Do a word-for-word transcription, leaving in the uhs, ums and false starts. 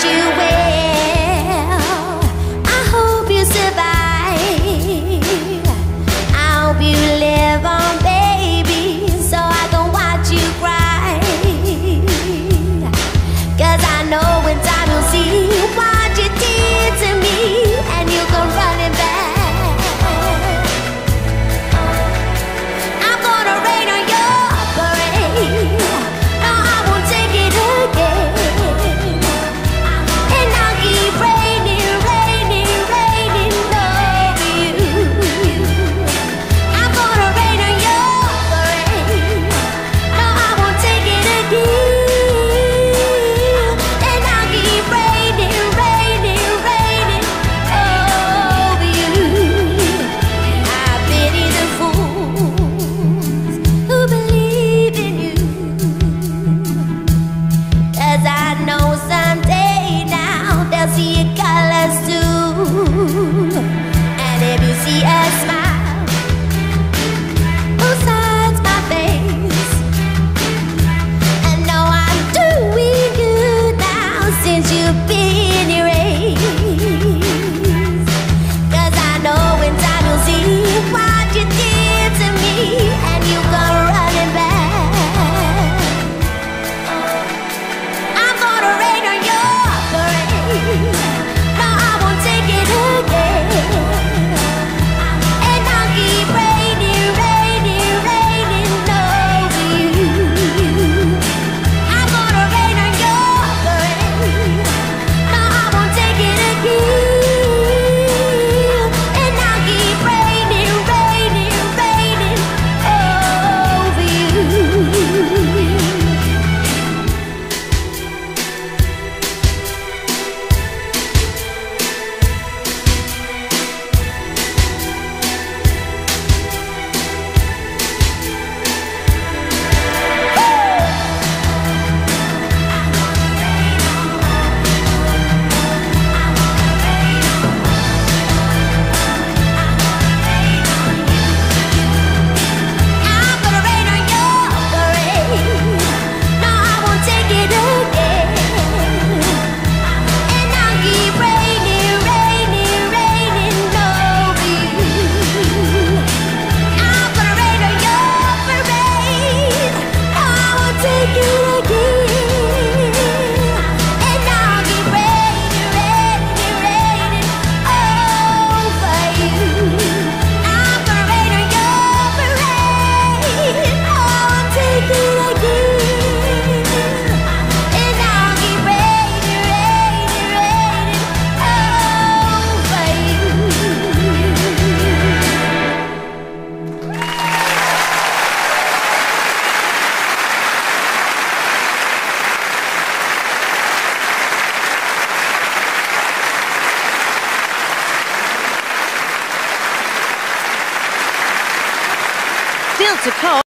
you well. I hope you survive. I hope you live on, baby, so I can watch you cry. 'Cause I know in time you'll see what you did to me, and you'll come running back. I'm gonna rain on your parade. No, I won't take it again. And I'll keep raining, raining, raining over you. I'm gonna rain on your parade. No, I won't take it again. And I'll keep raining, raining, raining over you. I pity the fools who believe in you. 'Cause I know someday now they'll see your colors too. And if you see a smile besides my face, I know I'm doing good now since you've been erased. 'Cause I know in time you'll see what you did to me, and you come running back. I'm gonna rain on your parade. No, I won't take it again. And I'll keep raining, raining, raining over you. I'm gonna rain on your parade. No, I won't take it again. And I'll keep raining, raining, raining over you. I'm gonna rain on your parade. No, I won't take it again. And I'll keep raining, raining, raining over you. I'm gonna rain on your parade. No, I won't take it again. And I'll keep raining, raining, raining over you. I'm gonna rain on your parade. No, I won't take it again. And I'll keep raining, raining, raining over you. Still to come.